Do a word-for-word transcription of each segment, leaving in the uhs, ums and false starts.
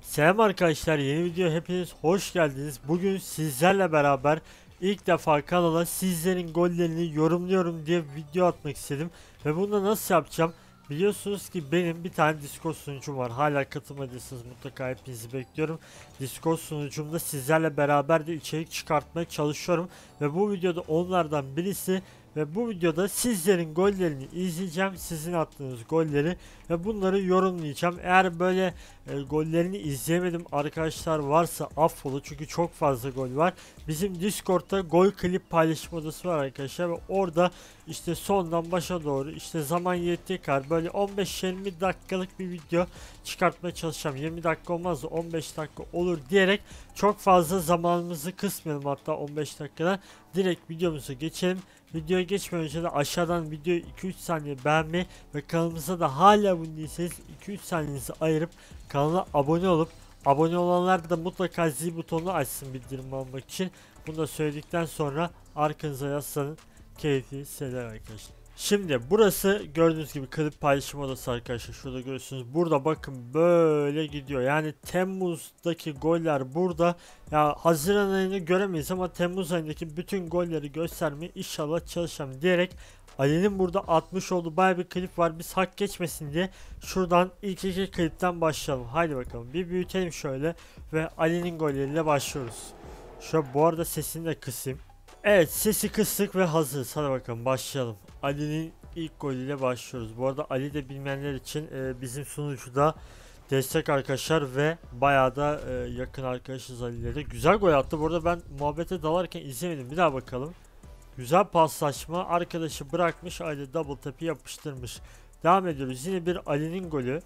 Selam arkadaşlar, yeni video hepiniz hoş geldiniz. Bugün sizlerle beraber ilk defa kanala sizlerin gollerini yorumluyorum diye video atmak istedim. Ve bunu da nasıl yapacağım? Biliyorsunuz ki benim bir tane Discord sunucum var. Hala katılmadıysanız mutlaka hepinizi bekliyorum. Discord sunucumda sizlerle beraber de içerik çıkartmaya çalışıyorum. Ve bu videoda onlardan birisi. Ve bu videoda sizlerin gollerini izleyeceğim. Sizin attığınız golleri ve bunları yorumlayacağım. Eğer böyle e, gollerini izleyemedim arkadaşlar varsa affola, çünkü çok fazla gol var. Bizim Discord'da gol klip paylaşım odası var arkadaşlar ve orada işte sondan başa doğru işte zaman yettiği kadar böyle on beş yirmi dakikalık bir video çıkartmaya çalışacağım. yirmi dakika olmaz da on beş dakika olur diyerek çok fazla zamanımızı kısmayalım, hatta on beş dakikada direkt videomuza geçelim. Videoya geçmeden önce de aşağıdan videoyu iki üç saniye beğenmeyi ve kanalımıza da hala abone değilseniz iki üç saniyenizi ayırıp kanala abone olup abone olanlar da mutlaka zil butonunu açsın bildirim almak için. Bunu da söyledikten sonra arkanıza yaslanın. Keyifli seyirler arkadaşlar. Şimdi burası gördüğünüz gibi klip paylaşım odası arkadaşlar. Şurada görüyorsunuz. Burada bakın böyle gidiyor. Yani Temmuz'daki goller burada. Ya Haziran ayını göremeyiz ama Temmuz ayındaki bütün golleri göstermeye inşallah çalışacağım diyerek Ali'nin burada atmış olduğu bayağı bir klip var. Biz hak geçmesin diye şuradan ilk iki klipten başlayalım. Haydi bakalım bir büyütelim şöyle ve Ali'nin golleriyle başlıyoruz. Şöyle bu arada sesini de kısayım. Evet, sesi kıstık ve hazırız. Hadi bakalım başlayalım. Ali'nin ilk golüyle başlıyoruz. Bu arada Ali de bilmeyenler için e, bizim sunucuda destek arkadaşlar ve bayağı da e, yakın arkadaşız Ali'yle. Güzel gol attı. Bu arada ben muhabbete dalarken izlemedim. Bir daha bakalım. Güzel paslaşma. Arkadaşı bırakmış. Ali double tap'i yapıştırmış. Devam ediyoruz. Yine bir Ali'nin golü.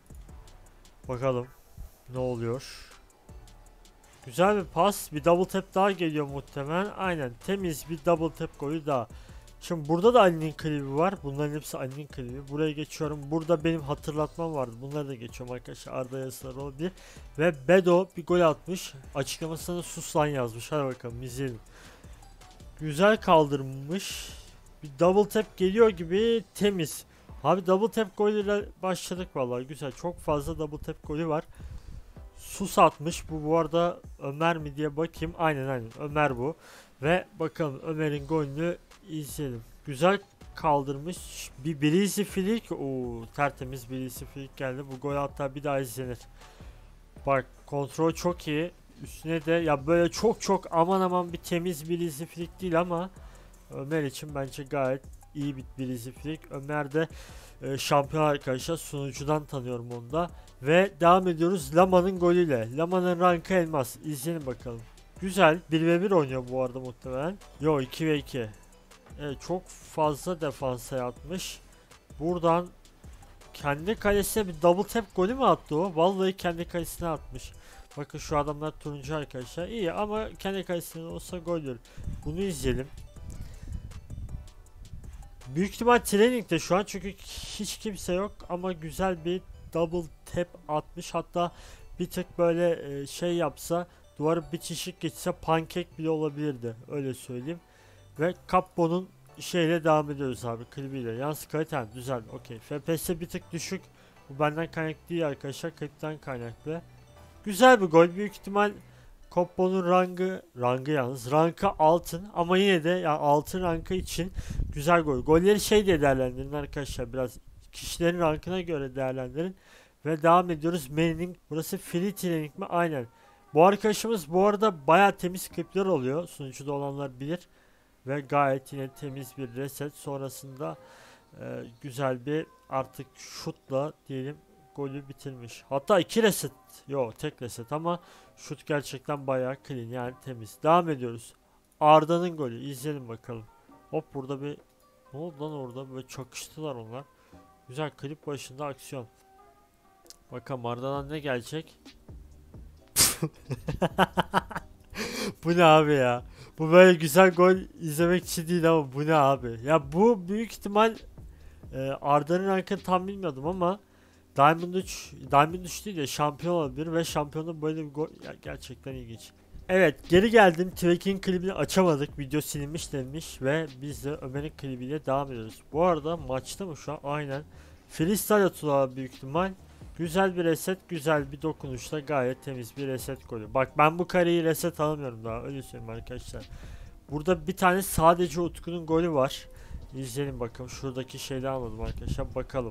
Bakalım ne oluyor. Güzel bir pas. Bir double tap daha geliyor muhtemelen. Aynen, temiz bir double tap golü daha. Şimdi burada da Ali'nin klibi var. Bunların hepsi Ali'nin klibi. Buraya geçiyorum. Burada benim hatırlatmam vardı. Bunları da geçiyorum arkadaşlar. Arda Yasar olabilir. Ve Bedo bir gol atmış. Açıklamasına sus lan yazmış. Hadi bakalım izleyelim. Güzel kaldırmış. Bir double tap geliyor gibi, temiz. Abi double tap golüyle başladık vallahi, güzel. Çok fazla double tap golü var. Sus atmış. Bu bu arada Ömer mi diye bakayım. Aynen aynen Ömer bu. Ve bakalım Ömer'in golünü izleyelim. Güzel kaldırmış. Bir Breezy Flick. Oo, tertemiz Breezy Flick geldi. Bu gol hatta bir daha izlenir. Bak kontrol çok iyi. Üstüne de ya böyle çok çok aman aman bir temiz Breezy Flick değil ama Ömer için bence gayet iyi bir Breezy Flick. Ömer de e, şampiyon arkadaşlar, sunucudan tanıyorum onu da. Ve devam ediyoruz Lama'nın golüyle. Lama'nın rankı elmas. İzleyelim bakalım. Güzel. bir ve bir oynuyor bu arada muhtemelen. Yo, iki ve iki. Evet, çok fazla defansa yatmış. Buradan kendi kalesine bir double tap golü mü attı o? Vallahi kendi kalesine atmış. Bakın şu adamlar turuncu arkadaşlar. İyi ama kendi kalesine olsa goldür. Bunu izleyelim. Büyük ihtimal training'de şu an çünkü hiç kimse yok ama güzel bir double tap atmış. Hatta bir tık böyle e, şey yapsa, duvarı bitişik geçse pankek bile olabilirdi, öyle söyleyeyim. Ve Cappo'nun şeyle devam ediyoruz abi, klibiyle. Yalnız kalite güzel, okey. F P S bir tık düşük, bu benden kaynaklı değil arkadaşlar, klipten kaynaklı. Güzel bir gol, büyük ihtimal Koppo'nun rangı, rangı yalnız rankı altın ama yine de yani altın rankı için güzel gol. Golleri şey diye değerlendirin arkadaşlar, biraz kişilerin rankına göre değerlendirin. Ve devam ediyoruz. Manning, burası free training mi? Aynen. Bu arkadaşımız bu arada bayağı temiz klipler oluyor. Sunucuda olanlar bilir. Ve gayet yine temiz bir reset sonrasında e, güzel bir artık şutla diyelim golü bitirmiş. Hatta iki reset. Yo, tek reset ama şut gerçekten bayağı clean, yani temiz. Devam ediyoruz. Arda'nın golü. İzleyelim bakalım. Hop, burada bir ne oldu lan orada? Böyle çakıştılar onlar. Güzel, klip başında aksiyon. Bakalım Arda'dan ne gelecek? Bu ne abi ya? Bu böyle güzel gol izlemek için değil ama bu ne abi? Ya bu büyük ihtimal e, Arda'nın rankını tam bilmiyordum ama Diamond üç, Diamond üç değil de şampiyon olabilir ve şampiyonun böyle bir gol ya, gerçekten ilginç. Evet, geri geldim. Trekking klibini açamadık. Video silinmiş denmiş ve biz de Ömer'in klibiyle devam ediyoruz. Bu arada maçta mı şu an? Aynen. Freestyle atıyorlar büyük ihtimal. Güzel bir reset, güzel bir dokunuşla gayet temiz bir reset golü. Bak ben bu kareyi reset alamıyorum daha, öyle söyleyeyim arkadaşlar. Burada bir tane sadece Utku'nun golü var. İzleyelim bakalım, şuradaki şeyden almadım arkadaşlar, bakalım.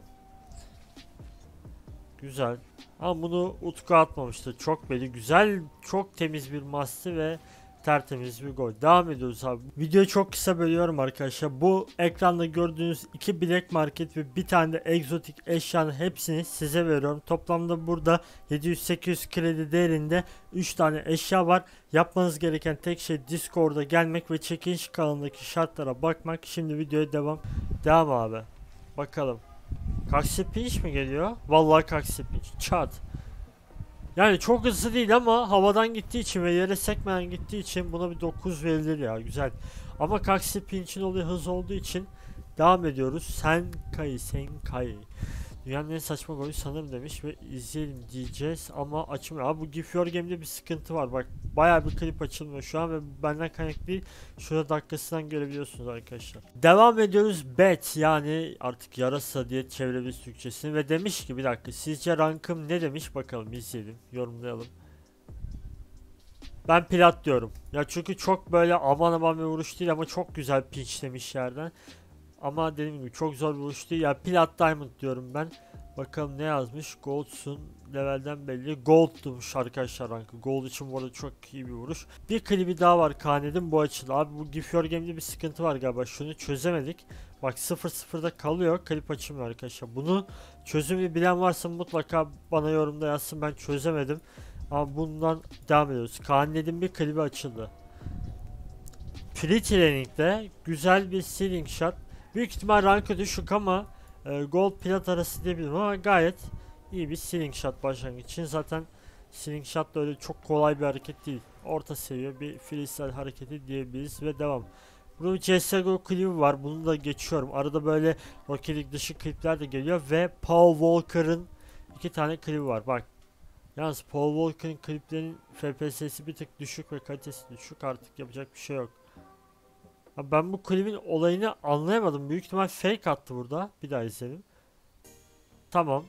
Güzel. Ama bunu Utku atmamıştı. Çok belli. Güzel, çok temiz bir masti ve tertemiz bir gol. Devam ediyoruz abi. Videoyu çok kısa bölüyorum arkadaşlar. Bu ekranda gördüğünüz iki Black Market ve bir tane de egzotik eşyanın hepsini size veriyorum. Toplamda burada yedi yüz sekiz yüz kredi değerinde üç tane eşya var. Yapmanız gereken tek şey Discord'a gelmek ve çekiliş kanalındaki şartlara bakmak. Şimdi videoya devam. Devam abi. Bakalım. Kaksi pinç mi geliyor? Vallahi kaksi pinç. Çat. Yani çok hızlı değil ama havadan gittiği için ve yere sekmeden gittiği için buna bir dokuz verilir ya. Güzel. Ama kaksi pinçin oluyor hız olduğu için devam ediyoruz. Sen kay, sen kay. Dünyanın en saçma golü sanırım demiş ve izleyelim diyeceğiz ama açılmıyor. Abi bu Gif Your Game'de bir sıkıntı var. Bak bayağı bir klip açılmıyor şu an ve benden kaynaklı değil. Şurada dakikasından görebiliyorsunuz arkadaşlar. Devam ediyoruz. Bet, yani artık yarasa diye çevirebiliriz Türkçesini ve demiş ki bir dakika, sizce rankım ne demiş, bakalım izleyelim, yorumlayalım. Ben plat diyorum. Ya çünkü çok böyle aman aman bir vuruş değil ama çok güzel pinch demiş yerden. Ama dediğim gibi çok zor bir vuruş değil. Ya plat diamond diyorum ben. Bakalım ne yazmış. Gold'sun. Levelden belli. Gold'muş arkadaşlar rankı. Gold için bu arada çok iyi bir vuruş. Bir klibi daha var Kane'nin, bu açılı. Abi bu Gif Your Game'de bir sıkıntı var galiba. Şunu çözemedik. Bak sıfır sıfırda kalıyor. Klip açılmıyor arkadaşlar. Bunu çözümü bilen varsa mutlaka bana yorumda yazsın. Ben çözemedim. Ama bundan devam ediyoruz. Kane'nin bir klibi açıldı. Pretty Lane'de güzel bir ceiling shot. Büyük ihtimal rankı düşük ama e, gold plat arası diyebilirim ama gayet iyi bir ceiling shot başlangıç için. Zaten ceiling shot da öyle çok kolay bir hareket değil. Orta seviye bir freestyle hareketi diyebiliriz ve devam. Burada bir C S G O klibi var. Bunu da geçiyorum. Arada böyle Rocket League dışı klipler de geliyor ve Paul Walker'ın iki tane klibi var. Bak. Yalnız Paul Walker'ın kliplerinin F P S'si bir tık düşük ve kalitesi düşük. Artık yapacak bir şey yok. Abi ben bu klibin olayını anlayamadım. Büyük ihtimal fake attı burada. Bir daha izleyelim. Tamam.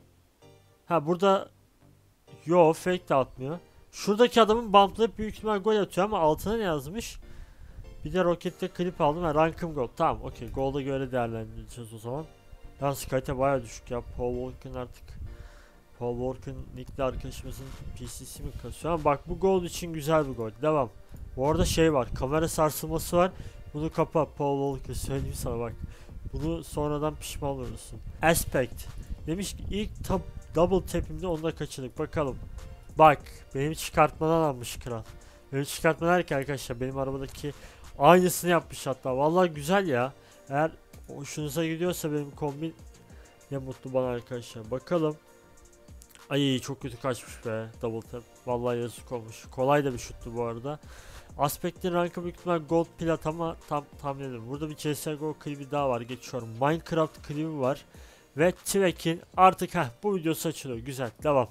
Ha burada yo fake de atmıyor. Şuradaki adamın bumplayıp büyük ihtimal gol atıyor ama altına ne yazmış? Bir de Rocket'te klip aldım. Ha, rankım gol. Tamam okey. Golda göre değerlendireceğiz o zaman. Yalnız kalite baya düşük ya. Paul Walker'ın artık Paul Walker'ın nickli arkadaşımızın P C'si mi kasıyor? Ama bak bu gol için güzel bir gol. Devam. Bu arada şey var. Kamera sarsılması var. Bunu kapa Paul Walker, söyleyeyim sana bak. Bunu sonradan pişman olursun. Aspect. Demiş ki ilk tab double tap'imde onu da kaçırdık. Bakalım. Bak benim çıkartmadan almış kral. Benim çıkartma derken arkadaşlar benim arabadaki aynısını yapmış hatta. Vallahi güzel ya. Eğer hoşunuza gidiyorsa benim kombin, ne mutlu bana arkadaşlar. Bakalım. Ay çok kötü kaçmış be double tap. Vallahi yazık olmuş. Kolay da bir şuttu bu arada. Aspect'in rankı büyük ihtimal gold plat ama tam tahmin ederim. Burada bir C S G O klibi daha var, geçiyorum. Minecraft klibi var. Ve Tvek'in artık heh, bu videosu açılıyor. Güzel, devam.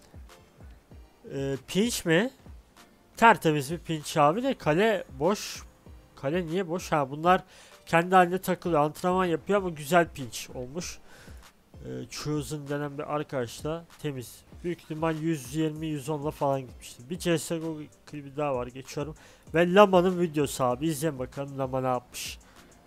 Ee, pinch mi? Tertemiz bir pinch abi de kale boş. Kale niye boş? Ha bunlar kendi halinde takılıyor. Antrenman yapıyor ama güzel pinch olmuş. Ee, Chosen denen bir arkadaşla temiz. Büyük ihtimal yüz yirmi yüz onla falan gitmişti. Bir C S G O klibi daha var, geçiyorum. Ve Lama'nın videosu abi, izleyin bakalım Lama ne yapmış.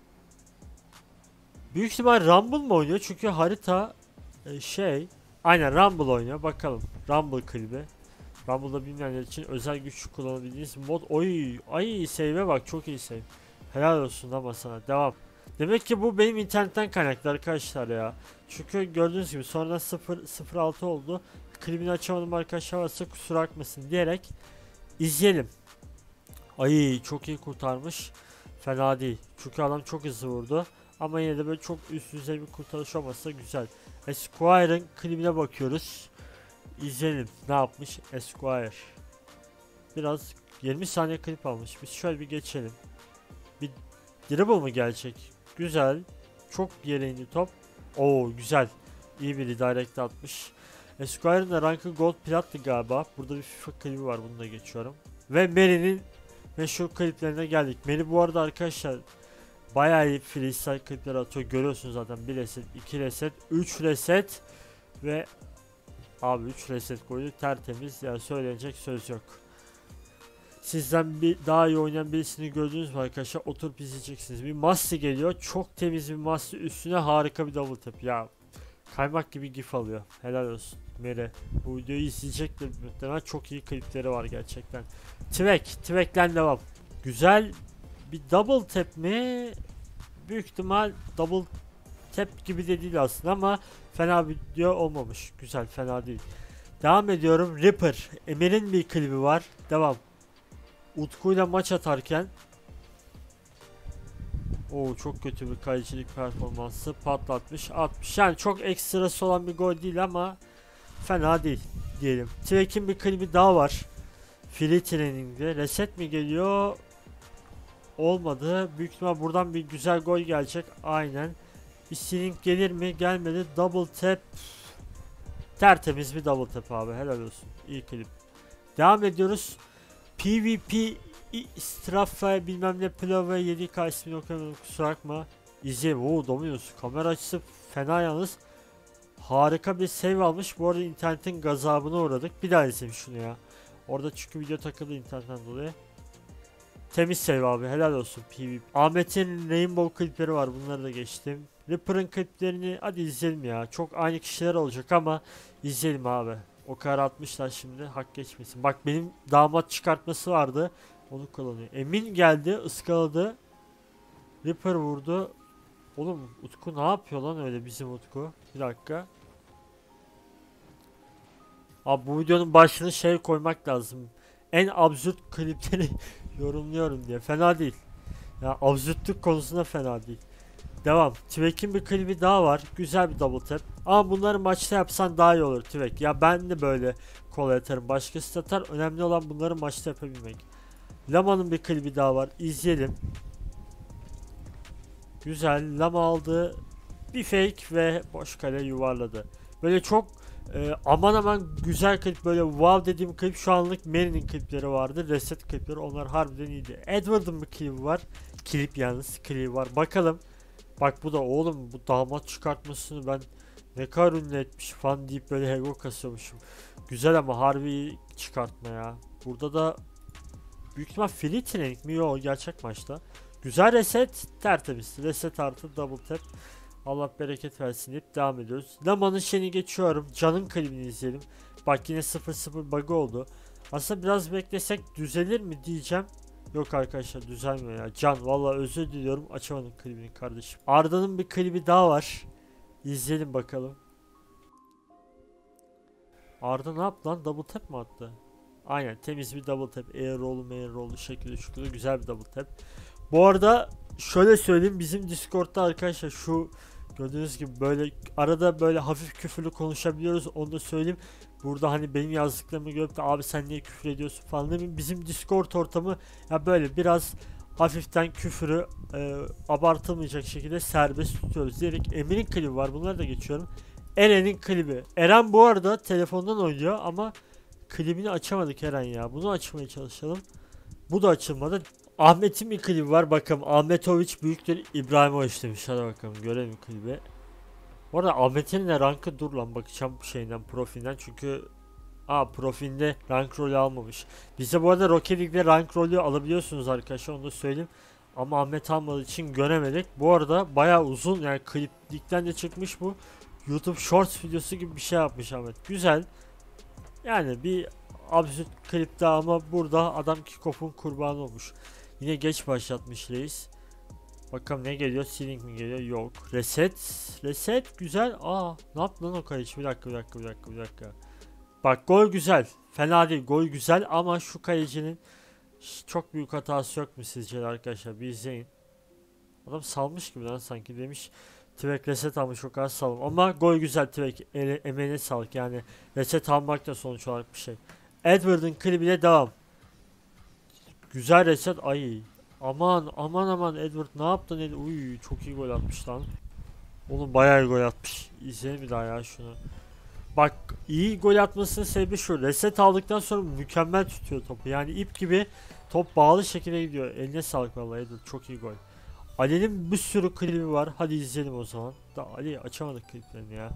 Büyük ihtimal Rumble mı oynuyor çünkü harita e, şey aynen Rumble oynuyor, bakalım. Rumble klibi. Rumble'da bilmeyenler için özel güç kullanabildiğiniz mod. Oy ay save'e bak, çok iyi save. Helal olsun ama sana, devam. Demek ki bu benim internetten kaynaklı arkadaşlar ya. Çünkü gördüğünüz gibi sonradan sıfır sıfır altı oldu. Klibini açamadım arkadaşlar, varsa kusura bakmasın diyerek izleyelim. Ay çok iyi kurtarmış. Fena değil. Çünkü adam çok hızlı vurdu. Ama yine de böyle çok üst düzey bir kurtarış olmasa güzel. Esquire'ın klibine bakıyoruz. İzleyelim ne yapmış Esquire. Biraz yirmi saniye klip almış. Biz şöyle bir geçelim. Bir dribble mı gelecek? Güzel. Çok yere indi top. Oo güzel. İyi bir redirect atmış. Esquire'ın da rankı gold plattı galiba. Burada bir FIFA klibi var, bunu da geçiyorum. Ve Mary'nin meşhur kliplerine geldik. Mary bu arada arkadaşlar bayağı iyi freestyle klipler atıyor. Görüyorsunuz zaten, bir reset, iki reset, üç reset ve Abi üç reset koydu, tertemiz, yani söylenecek söz yok. Sizden bir daha iyi oynayan birisini gördünüz mü arkadaşlar? Oturup izleyeceksiniz. Bir Masti geliyor. Çok temiz bir Masti. Üstüne harika bir double tap. Ya kaymak gibi gif alıyor. Helal olsun Mere. Bu videoyu izleyecektir muhtemelen. Çok iyi klipleri var gerçekten. Tvek. Tvek'len devam. Güzel bir double tap mi? Büyük ihtimal double tap gibi de değil aslında ama fena bir video olmamış. Güzel, fena değil. Devam ediyorum. Ripper. Emir'in bir klibi var. Devam. Utku'yla maç atarken o çok kötü bir kalecilik performansı, patlatmış atmış. Yani çok ekstrası olan bir gol değil ama fena değil diyelim. Tvek'in bir klibi daha var. Free training'de. Reset mi geliyor? Olmadı. Büyük ihtimal buradan bir güzel gol gelecek. Aynen. Bir stealing gelir mi? Gelmedi. Double tap. Tertemiz bir double tap abi. Helal olsun. İyi klip. Devam ediyoruz. PvP Strafa bilmem ne Plava yedi K ismini okuyamadım, kusura bakma. İzleyelim. Oo, Dominus. Kamera açısı fena yalnız. Harika bir save almış. Bu arada internetin gazabına uğradık. Bir daha izleyelim şunu ya. Orada çünkü video takıldı internetten dolayı. Temiz save abi. Helal olsun PvP. Ahmet'in Rainbow klipleri var. Bunları da geçtim. Ripper'ın kliplerini hadi izleyelim ya. Çok aynı kişiler olacak ama izleyelim abi. O kadar atmışlar şimdi. Hak geçmesin. Bak benim damat çıkartması vardı. Onu kullanıyor. Emin geldi. Iskaladı. Ripper vurdu. Oğlum Utku ne yapıyor lan öyle bizim Utku? Bir dakika. Abi bu videonun başlığına şey koymak lazım. En absürt klipleri yorumluyorum diye. Fena değil. Ya absürtlük konusunda fena değil. Devam. Tvek'in bir klibi daha var. Güzel bir double tap. Ama bunları maçta yapsan daha iyi olur Tvek. Ya ben de böyle kolay atarım. Başkası atar. Önemli olan bunları maçta yapabilmek. Lama'nın bir klibi daha var. İzleyelim. Güzel. Lama aldı. Bir fake ve boş kale yuvarladı. Böyle çok e, aman aman güzel klip, böyle wow dediğim klip şu anlık Mary'nin klipleri vardı. Reset klipleri, onlar harbiden iyiydi. Edward'ın bir klibi var. Klip yalnız klibi var. Bakalım. Bak bu da oğlum, bu damat çıkartmasını ben ne kadar ünlü etmiş falan deyip böyle hego kasıyormuşum. Güzel ama harbi çıkartma ya. Burada da büyük ihtimal free training mi? Yok, gerçek maçta. Güzel reset, tertemiz. Reset artı double tap. Allah bereket versin deyip devam ediyoruz. Lama'nın şeyini geçiyorum. Can'ın klibini izleyelim. Bak yine sıfır sıfır bug oldu. Aslında biraz beklesek düzelir mi diyeceğim. Yok arkadaşlar, düzelmiyor ya. Can vallahi özür diliyorum, açamadım klibini kardeşim. Arda'nın bir klibi daha var. İzleyelim bakalım. Arda ne yaptı lan? Double tap mi attı? Aynen, temiz bir double tap. Air roll'u mail roll'u şekilde şükürde güzel bir double tap. Bu arada şöyle söyleyeyim, bizim Discord'da arkadaşlar şu gördüğünüz gibi böyle arada böyle hafif küfürlü konuşabiliyoruz, onu da söyleyeyim. Burada hani benim yazdıklarımı görüp de abi sen niye küfür ediyorsun falan demeyin. Bizim Discord ortamı ya böyle biraz hafiften küfürü e, abartılmayacak şekilde serbest tutuyoruz diyerek. Emir'in klibi var, bunları da geçiyorum. Eren'in klibi. Eren bu arada telefondan oynuyor ama klibini açamadık Eren ya. Bunu açmaya çalışalım. Bu da açılmadı. Ahmet'in bir klibi var, bakalım. Ahmetoviç büyüktür İbrahimovic demiş. Hadi bakalım görelim klibi. Bu arada Ahmet'in de rankı, dur lan bakacağım şeyden, profilden, çünkü aa profilde rank rolü almamış. Bize bu arada Rocket League'de rank rolü alabiliyorsunuz arkadaşlar, onu da söyleyeyim. Ama Ahmet almadığı için göremedik. Bu arada bayağı uzun, yani kliplikten de çıkmış bu. YouTube Shorts videosu gibi bir şey yapmış Ahmet. Güzel. Yani bir absürt klip daha ama burada adam kick-off'un kurbanı olmuş. Yine geç başlatmış reis. Bakalım ne geliyor? Ceiling mi geliyor? Yok. Reset. Reset güzel. Aa, ne yaptı lan o kayıcı? Bir dakika bir dakika bir dakika bir dakika. Bak gol güzel. Fena değil. Gol güzel ama şu kayıcının çok büyük hatası yok mu sizce arkadaşlar? Bir izleyin. Adam salmış gibi lan sanki, demiş. Tvek reset almış, çok az salım. Ama gol güzel Tvek. Emeğine sağlık yani. Reset almak da sonuç olarak bir şey. Edward'ın klibiyle devam. Güzel reset. Ay. Aman aman aman Edward ne yaptın? Ed Uy, çok iyi gol atmış lan. Oğlum bayağı iyi gol atmış. İzleyelim bir daha ya şunu. Bak iyi gol atmasının sebebi şu. Reset aldıktan sonra mükemmel tutuyor topu. Yani ip gibi top bağlı şekilde gidiyor. Eline sağlık vallahi Edward, çok iyi gol. Ali'nin bir sürü klibi var. Hadi izleyelim o zaman. Da Ali açamadık kliplerini ya.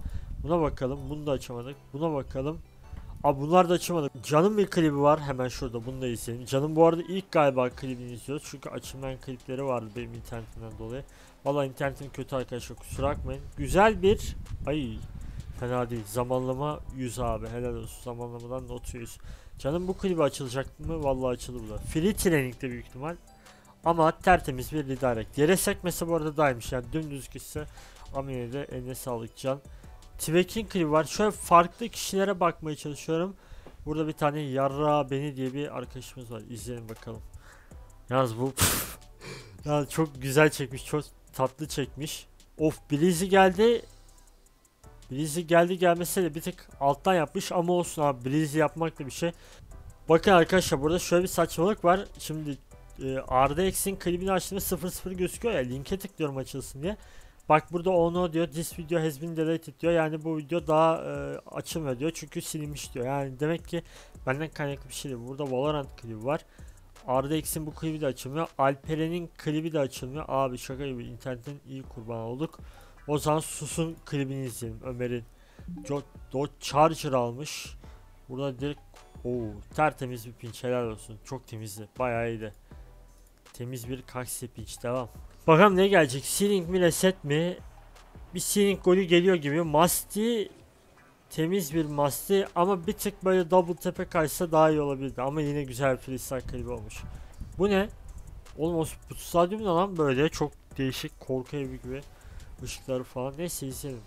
Buna bakalım. Bunu da açamadık. Buna bakalım. Abi bunlar da açamadık. Can'ın bir klibi var. Hemen şurada. Bunu da izleyelim. Can'ın bu arada ilk galiba klibini izliyoruz. Çünkü açılmayan klipleri vardı benim internetimden dolayı. Vallahi internetim kötü arkadaşlar. Kusura bakmayın. Güzel bir... Ay... Fena değil. Zamanlama yüz abi. Helal olsun. Zamanlamadan not yüz. Can'ın bu klibi açılacak mı? Vallahi açıldı bu da. Free training'de büyük ihtimal. Ama tertemiz bir redirect. Yere sekmesi bu arada daymış. Yani dümdüz gitse. Ama yine de eline sağlık Can. Tvek'in klibi var. Şöyle farklı kişilere bakmaya çalışıyorum. Burada bir tane Yarra Beni diye bir arkadaşımız var. İzleyelim bakalım. Yalnız bu ya çok güzel çekmiş. Çok tatlı çekmiş. Of, Blizzy geldi. Blizzy geldi gelmese de bir tık alttan yapmış ama olsun abi. Blizzy yapmak da bir şey. Bakın arkadaşlar, burada şöyle bir saçmalık var. Şimdi e, R D X'in klibini açtığımda sıfır sıfır gözüküyor ya. Linke tıklıyorum açılsın diye. Bak burada ono diyor. This video has been deleted diyor. Yani bu video daha e, açılmıyor diyor. Çünkü silinmiş diyor. Yani demek ki benden kaynaklı bir şey değil. Burada Valorant klibi var. R D X'in bu klibi de açılmıyor. Alperen'in klibi de açılmıyor. Abi şaka gibi, internetin iyi kurban olduk. O zaman Sus'un klibini izleyelim. Ömer'in Dodge Charger almış. Burada direkt ooo tertemiz bir pinç, helal olsun. Çok temizdi. Bayağı iyiydi. Temiz bir kaksi pinç, devam. Bakalım ne gelecek? Ceiling mi reset mi? Bir ceiling golü geliyor gibi. Masti temiz bir Masti ama bir tık böyle double tepe kaçsa daha iyi olabilirdi. Ama yine güzel bir freestyle klibi olmuş. Bu ne? Oğlum o bu stadyum ne lan böyle? Çok değişik, korku evi gibi. Işıkları falan. Neyse izleyelim.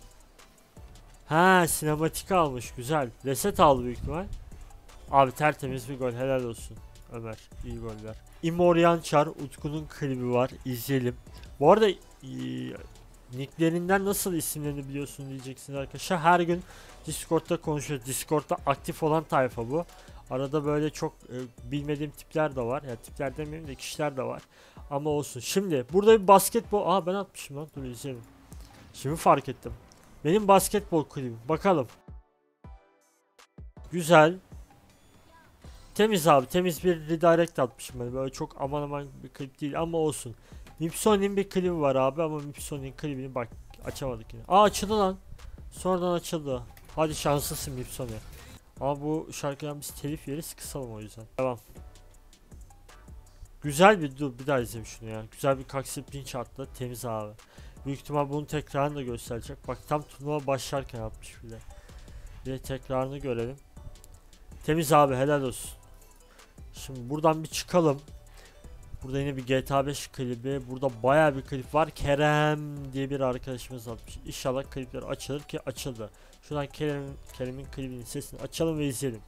Ha, sinematik almış, güzel. Reset aldı büyük ihtimal. Abi tertemiz bir gol, helal olsun Ömer, iyi goller. Imorian Char, Utku'nun klibi var, izleyelim. Bu arada e, nicklerinden nasıl isimlerini biliyorsun diyeceksiniz arkadaşlar. Her gün Discord'da konuşuyoruz. Discord'da aktif olan tayfa bu. Arada böyle çok e, bilmediğim tipler de var. Yani tipler demeyeyim de kişiler de var. Ama olsun. Şimdi burada bir basketbol... Aa ben atmışım lan, dur izleyelim. Şimdi fark ettim. Benim basketbol klibim. Bakalım. Güzel. Temiz abi. Temiz bir redirect atmışım ben. Böyle çok aman aman bir klip değil ama olsun. Mipsoni'nin bir klibi var abi ama Mipsoni'nin klibini bak açamadık yine. Aa açıldı lan. Sonradan açıldı. Hadi şanslısın Mipsoni. Ama bu şarkıdan biz telif yeriz, kısalım o yüzden. Devam. Güzel bir, dur bir daha izleyelim şunu ya. Güzel bir kaksi pinch attı. Temiz abi. Büyük ihtimal bunu tekrarını da gösterecek. Bak tam turnuva başlarken atmış bile. Bir de tekrarını görelim. Temiz abi, helal olsun. Şimdi buradan bir çıkalım. Burada yine bir G T A beş klibi. Burada baya bir klip var. Kerem diye bir arkadaşımız atmış. İnşallah klipler açılır ki açıldı. Şuradan Kerem'in Kerem'in klibinin sesini açalım ve izleyelim.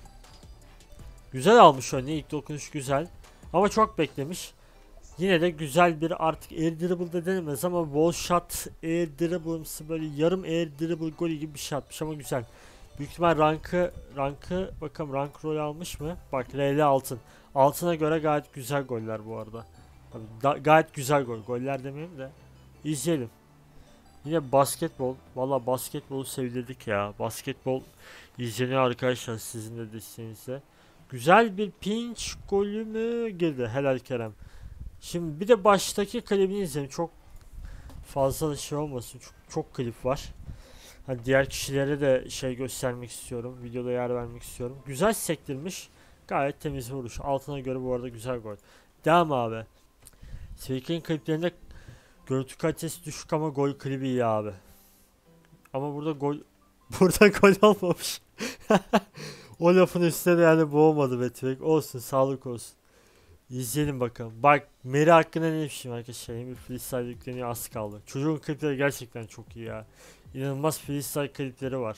Güzel almış örneğin, ilk dokunuş güzel. Ama çok beklemiş. Yine de güzel bir, artık air dribble'da denemez ama wall shot air dribble'ımsı böyle yarım air dribble golü gibi bir şey atmış ama güzel. Büyük ihtimal rankı rankı bakalım, rank rol almış mı? Bak R L altın. Altına göre gayet güzel goller bu arada. Tabii da, gayet güzel gol. Goller demeyeyim de. İzleyelim. Yine basketbol. Valla basketbolu sevdirdik ya. Basketbol izleniyor arkadaşlar, sizin de desteğinizle. Güzel bir pinch golü mü girdi? Helal Kerem. Şimdi bir de baştaki klibini izleyelim. Çok fazla da şey olmasın. Çok, çok klip var. Hani diğer kişilere de şey göstermek istiyorum. Videoda yer vermek istiyorum. Güzel sektirmiş. Gayet temiz vuruş. Altına göre bu arada güzel gol. Devam abi. Fake'in kliplerinde görüntü kalitesi düşük ama gol klibi iyi abi. Ama burada gol burada gol olmamış. O lafın üstüne de yani bu olmadı be Fake. Olsun, sağlık olsun. İzleyelim bakalım. Bak Meri hakkında ne düşünüyorum arkadaşlar. Bir freestyle yükleniyor, az kaldı. Çocuğun klipleri gerçekten çok iyi ya. İnanılmaz freestyle klipleri var.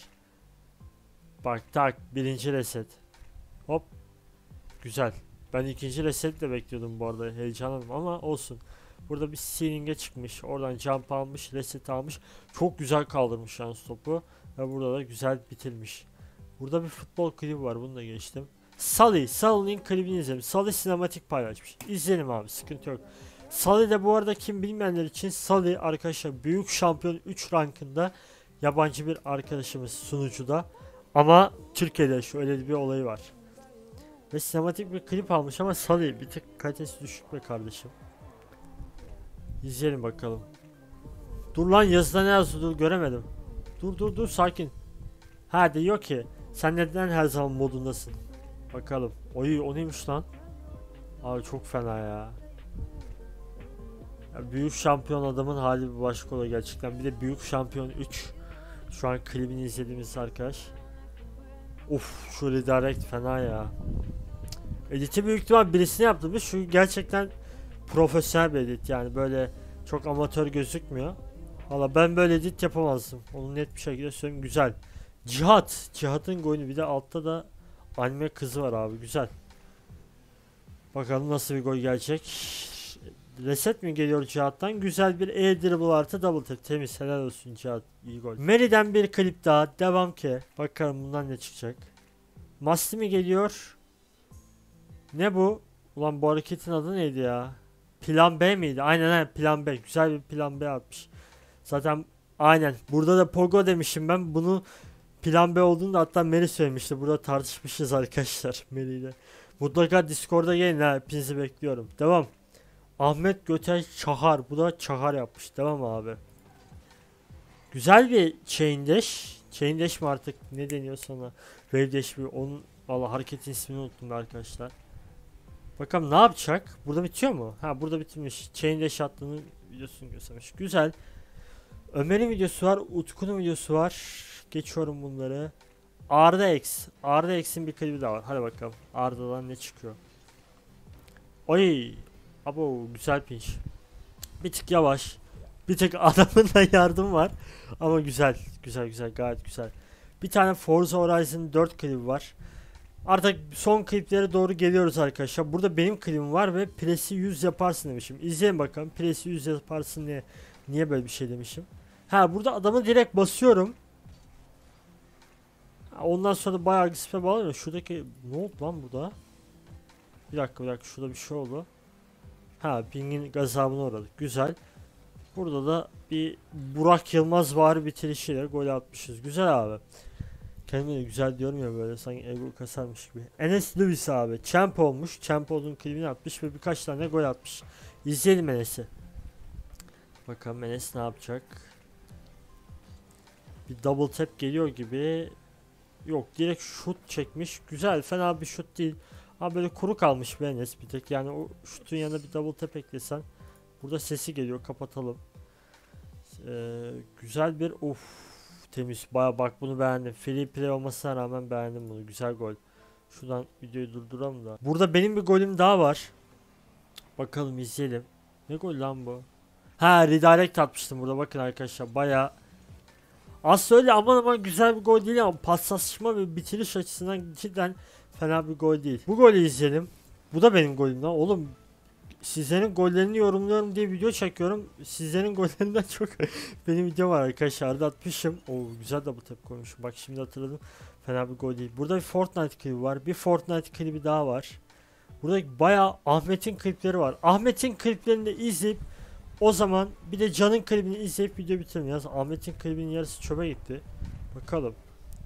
Bak tak, birinci reset. Hop. Güzel. Ben ikinci reset de bekliyordum bu arada. Heyecanlandım ama olsun. Burada bir ceiling'e çıkmış. Oradan jump almış. Reset almış. Çok güzel kaldırmış yani topu. Ve burada da güzel bitirmiş. Burada bir futbol klibi var. Bunu da geçtim. Sully. Sully'nin klibini izledim. Sully sinematik paylaşmış. İzleyelim abi, sıkıntı yok. Sully de bu arada, kim bilmeyenler için, Sully arkadaşlar büyük şampiyon üç rankında yabancı bir arkadaşımız sunucuda. Ama Türkiye'de şöyle bir olayı var. Ve sinematik bir klip almış ama Sully bir tık kalitesi düşük be kardeşim. İzleyelim bakalım. Dur lan, yazıda ne yazdı, dur göremedim. Dur dur dur sakin. Ha diyor ki sen neden her zaman modundasın? Bakalım. Oy o neymiş lan? Abi çok fena ya. Ya büyük şampiyon adamın hali bir başka oluyor gerçekten. Bir de büyük şampiyon üç. Şu an klibini izlediğimiz arkadaş. Uf şu redirect fena ya. Edit'i büyük ihtimal birisine yaptırmış. Şu gerçekten profesyonel bir edit yani böyle çok amatör gözükmüyor. Valla ben böyle edit yapamazdım. Onu net bir şekilde söyleyeyim. Güzel. Cihat. Cihat'ın golü bir de altta da anime kızı var abi. Güzel. Bakalım nasıl bir gol gelecek. Reset mi geliyor Cihat'tan? Güzel bir e-dribble artı double tap. Temiz. Helal olsun Cihat. İyi gol. Mary'den bir klip daha. Devam ki. Bakalım bundan ne çıkacak. Masti mi geliyor? Ne bu? Ulan bu hareketin adı neydi ya? Plan B miydi? Aynen aynen plan B. Güzel bir plan B atmış. Zaten aynen. Burada da Pogo demişim ben. Bunu plan B olduğunu da hatta Meri söylemişti. Burada tartışmışız arkadaşlar Meri ile. Mutlaka Discord'a gelin ha. Hepinizi bekliyorum. Devam. Ahmet Göter Çahar. Bu da Çahar yapmış. Devam abi. Güzel bir chain dash. Chain dash mi artık ne deniyor sana? Wave dash mi? Onun valla hareketin ismini unuttum arkadaşlar. Bakalım ne yapacak? Burada bitiyor mu? Ha burada bitirmiş. Chain dash attığını videosunu göstermiş. Güzel. Ömer'in videosu var. Utku'nun videosu var. Geçiyorum bunları. Arda X. Arda X'in bir klibi daha var. Hadi bakalım. Arda'dan ne çıkıyor? Oy. Abo güzel pinch. Bir tık yavaş. Bir tık adamın da yardım var. Ama güzel. Güzel güzel gayet güzel. Bir tane Forza Horizon dört klibi var. Artık son kliplere doğru geliyoruz arkadaşlar. Burada benim klibim var ve presi yüz yaparsın demişim. İzleyin bakalım. Presi yüz yaparsın diye niye böyle bir şey demişim. Ha burada adamı direkt basıyorum. Ondan sonra bayağı agresif'e bağlanıyor. Şuradaki ne oldu lan burada? Bir dakika bir dakika şurada bir şey oldu. Ha pingin gazabına uğradık. Güzel. Burada da bir Burak Yılmaz var bitirişiyle gol atmışız. Güzel abi. Kendime de güzel diyorum ya böyle sanki ego kasarmış gibi. Enes Lewis abi. Champ olmuş. Champ olduğun klibini atmış ve birkaç tane gol atmış. İzleyelim Enes'i. Bakalım Enes ne yapacak. Bir double tap geliyor gibi. Yok direkt şut çekmiş. Güzel fena bir şut değil. Ama böyle kuru kalmış bir Enes bir tek. Yani o şutun yanına bir double tap eklesen. Burada sesi geliyor kapatalım. Ee, güzel bir of temiz baya bak bunu beğendim. Free play olmasına rağmen beğendim bunu. Güzel gol. Şuradan videoyu durduralım da. Burada benim bir golüm daha var. Bakalım izleyelim. Ne gol lan bu? Ha redirect atmıştım burada bakın arkadaşlar baya. Aslında öyle aman aman güzel bir gol değil ama paslaşma ve bitiriş açısından cidden fena bir gol değil. Bu golü izleyelim. Bu da benim golüm lan oğlum. Sizlerin gollerini yorumluyorum diye video çekiyorum. Sizlerin gollerinden çok benim video var arkadaşlar. Arada atmışım. O güzel double tap koymuşum. Bak şimdi hatırladım. Fena bir gol değil. Burada bir Fortnite klibi var. Bir Fortnite klibi daha var. Burada bayağı Ahmet'in klipleri var. Ahmet'in kliplerini de izleyip o zaman bir de Can'ın klibini izleyip video bitirelim. Yalnız Ahmet'in klibinin yarısı çöpe gitti. Bakalım.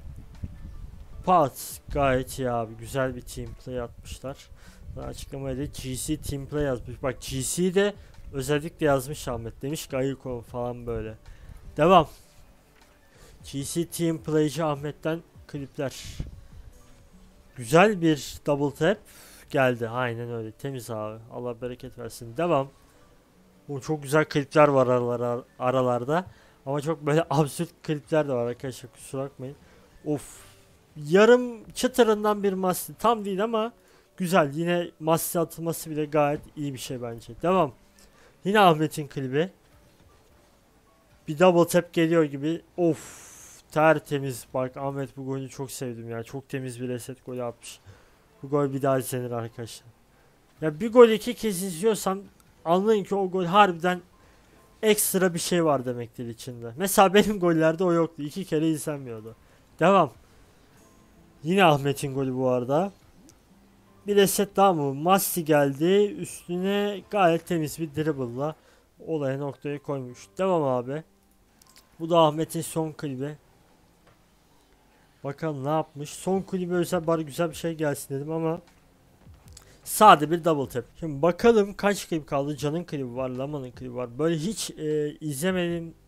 Pat gayet iyi abi. Güzel bir team play atmışlar. Açıklamaya da G C Team Play yazmış. Bak G C de özellikle yazmış Ahmet. Demiş ki ayık ol falan böyle. Devam. G C Team Play'ci Ahmet'ten klipler. Güzel bir double tap geldi. Aynen öyle. Temiz abi. Allah bereket versin. Devam. O çok güzel klipler var aralar, aralarda. Ama çok böyle absürt klipler de var arkadaşlar. Kusura bakmayın. Of. Yarım çıtırından bir master. Tam değil ama güzel. Yine master atılması bile gayet iyi bir şey bence. Devam. Yine Ahmet'in klibi. Bir double tap geliyor gibi. Of. Tertemiz. Bak Ahmet bu golü çok sevdim ya. Çok temiz bir reset golü atmış. Bu gol bir daha izlenir arkadaşlar. Ya bir gol iki kez izliyorsam anlayın ki o gol harbiden ekstra bir şey var demektir içinde. Mesela benim gollerde o yoktu. İki kere izlenmiyordu. Devam. Yine Ahmet'in golü bu arada. Bir reset daha mı? Masti geldi. Üstüne gayet temiz bir dribble'la olaya noktayı koymuş. Devam abi. Bu da Ahmet'in son klibi. Bakalım ne yapmış. Son klibi özel bari güzel bir şey gelsin dedim ama sade bir double tap. Şimdi bakalım kaç klip kaldı. Can'ın klibi var. Lama'nın klibi var. Böyle hiç e, izlemediğim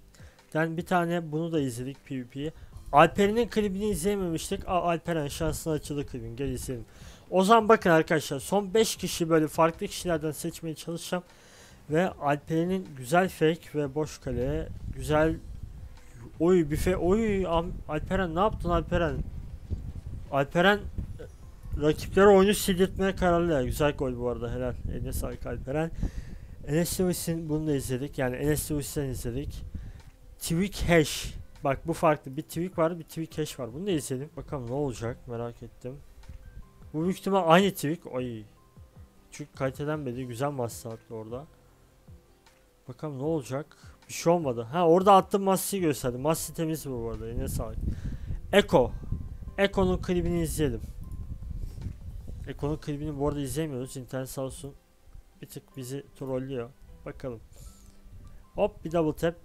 Yani bir tane bunu da izledik PvP'yi. Alperen'in klibini izleyememiştik. Aa, Alperen şansına açıldı klibin. Gel izleyelim. O zaman bakın arkadaşlar, son beş kişi böyle farklı kişilerden seçmeye çalışacağım. Ve Alperen'in güzel fake ve boş kale, güzel oy büfe oy Am- Alperen ne yaptın Alperen? Alperen e, rakiplere oyunu sildirtmeye kararlı ya. Güzel gol bu arada, helal. Eline sağlık Alperen. Enes Lewis'in bunu da izledik. Yani Enes Lewis'ten izledik. Tweak hash. Bak bu farklı. Bir tweak var, bir tweak hash var. Bunu da izleyelim. Bakalım ne olacak, merak ettim. Bu büyük ihtimal aynı tweak. Ay. Çünkü kaliteden beri güzel maslahatlı orada. Bakalım ne olacak. Bir şey olmadı. Ha, orada attığım masayı gösterdi. Masayı temiz bu arada. Yine sağlık. Eko. Eko'nun klibini izleyelim. Eko'nun klibini bu arada izlemiyoruz. İnternet sağ olsun bir tık bizi trollüyor. Bakalım. Hop bir double tap.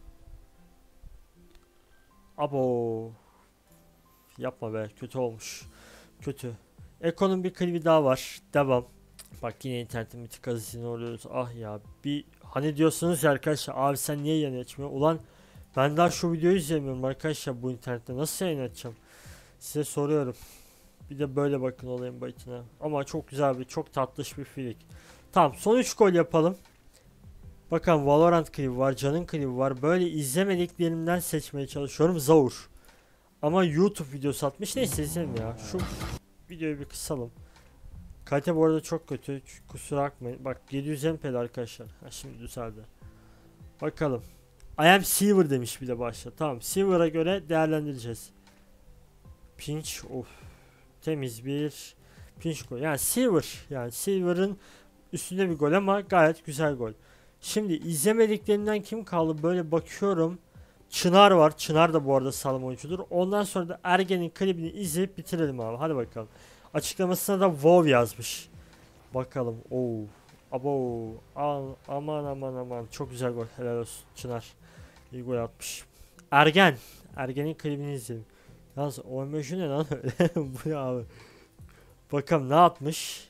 Abo. Yapma be, kötü olmuş. Kötü. Eko'nun bir klibi daha var. Devam. Bak yine internetin bir tık azizini oluyoruz. Ah ya, bir hani diyorsunuz ya arkadaşlar, abi sen niye yayın açmıyor? Ulan ben daha şu videoyu izlemiyorum arkadaşlar, bu internette nasıl yayın açacağım? Size soruyorum. Bir de böyle bakın olayın bayitine. Ama çok güzel bir, çok tatlış bir filik. Tamam, son üç gol yapalım. Bakın Valorant klibi var, Can'ın klibi var. Böyle izlemediklerimden seçmeye çalışıyorum. Zaur. Ama YouTube videosu atmış. Neyse izleyelim ya. Şu videoyu bir kısalım. Kalite bu arada çok kötü. Kusura bakmayın. Bak yedi yüz M P'de arkadaşlar. Ha, şimdi düzeldi. Bakalım. I am Silver demiş bir de başta. Tamam. Silver'a göre değerlendireceğiz. Pinch. Of. Temiz bir pinch gol. Yani Silver. Yani Silver'ın üstünde bir gol ama gayet güzel gol. Şimdi izlemediklerinden kim kaldı? Böyle bakıyorum. Çınar var. Çınar da bu arada sağlam oyuncudur. Ondan sonra da Ergen'in klibini izleyip bitirelim abi. Hadi bakalım. Açıklamasına da WoW yazmış. Bakalım. Oo. Abo. Al, aman aman aman. Çok güzel gol. Helal olsun. Çınar. İyi gol atmış. Ergen. Ergen'in klibini izleyelim. Yalnız o emoji ne lan öyle? Bu ne abi? Bakalım ne yapmış.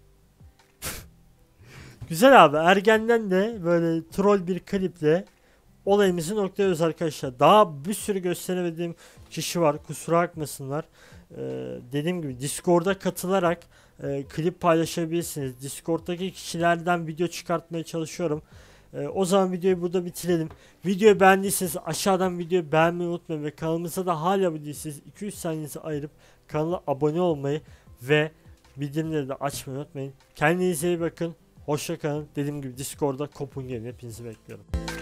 Güzel abi. Ergen'den de böyle troll bir kliple olayımızı noktalıyoruz arkadaşlar. Daha bir sürü gösteremediğim kişi var. Kusura bakmasınlar. Ee, dediğim gibi Discord'a katılarak e, klip paylaşabilirsiniz. Discord'daki kişilerden video çıkartmaya çalışıyorum. Ee, o zaman videoyu burada bitirelim. Videoyu beğendiyseniz aşağıdan videoyu beğenmeyi unutmayın ve kanalımıza da hala bu değilseniz iki üç saniyenizi ayırıp kanala abone olmayı ve bildirimleri de açmayı unutmayın. Kendinize iyi bakın. Hoşça kalın. Dediğim gibi Discord'da kopun gelin. Hepinizi bekliyorum.